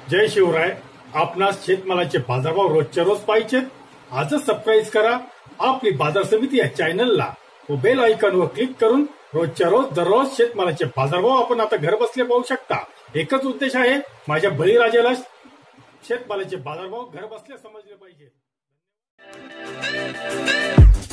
जय शिवराय. आपणास शेतमालाचे बाजारभाव रोजच्या रोज पाहिजेत. आजच सबस्क्राईब करा आपली बाजार समिती या चॅनलला व बेल आयकॉनवर क्लिक करून रोजच्या रोज दररोज शेतमालाचे बाजारभाव आपण आता घर बसले पाहू शकता. एकच उद्देश आहे, माझ्या बळीराजाला शेतमालाचे बाजारभाव घर बसल्या समजले पाहिजे.